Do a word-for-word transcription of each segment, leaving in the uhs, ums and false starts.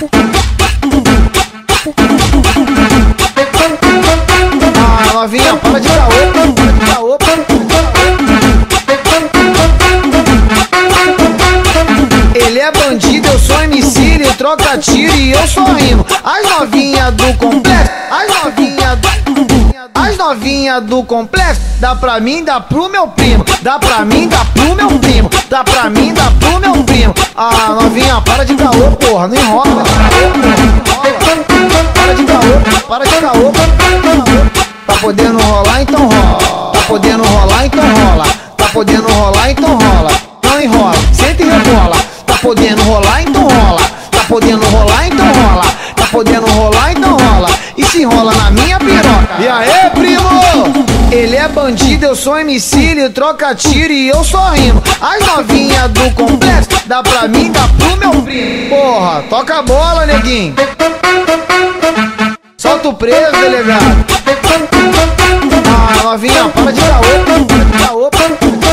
Ah, novinha, para de caô, para de caô, para de caô. Ele é bandido, eu sou M C, ele troca tiro e eu só rimo. As novinha do complexo, as novinha do... As novinha do complexo, dá pra mim, dá pro meu primo. Dá pra mim, dá pro meu primo. Dá pra mim, dá pro meu primo. Ah, novinha, para de caô, porra, não enrola. Para de caô, para de caô, para de caô. Tá podendo rolar, então rola. Tá podendo rolar, então rola. Tá podendo rolar, então rola. Não enrola, senta e rebola. Tá podendo rolar, então rola. Tá podendo rolar, então rola. Tá podendo rolar, então rola. E se rola na minha piroca. E aí, primo? Ele é bandido, eu sou M C, ele troca tiro e eu só rimo. As novinha do complexo, dá pra mim, dá pro meu primo. Porra, toca a bola, neguinho. Solta o preso, delegado. Ah, novinha, para de caô, para de caô, para de caô.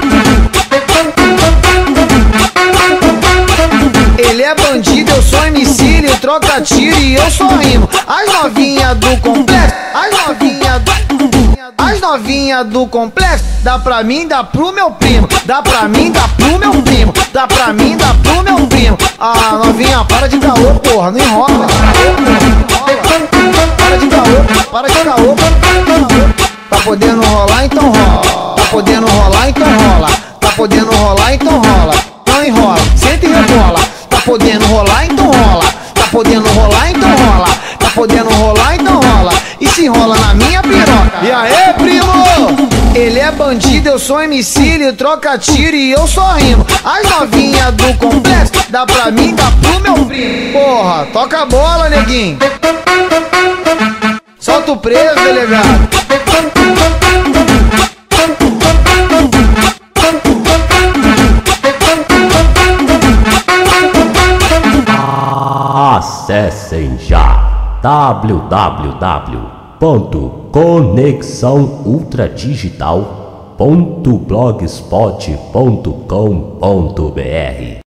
Ele é bandido, eu sou M C, ele troca tiro e eu só rimo. As novinha do complexo, as novinha do... As novinha do complexo, dá pra mim, dá pro meu primo. Dá pra mim, dá pro meu primo. Dá pra mim, dá pro meu primo. Ah, novinha, para de caô, porra, não enrola. Para de caô, para de caô, para de caô. Tá podendo rolar, então rola. Tá podendo rolar, então rola. Tá podendo rolar, então rola. Não enrola, senta e rebola. Tá podendo rolar, então rola. Tá podendo rolar, então rola. Tá podendo rolar, então rola. E se rola na minha piroca. E aí, primo? Ele é bandido, eu sou M C, ele troca tiro e eu só rimo. As novinha do complexo, dá pra mim, dá pro meu primo. Porra, toca a bola, neguinho. Solta o preso, delegado. Acessem já w w w ponto conexão ultradigital ponto blogspot ponto com ponto br.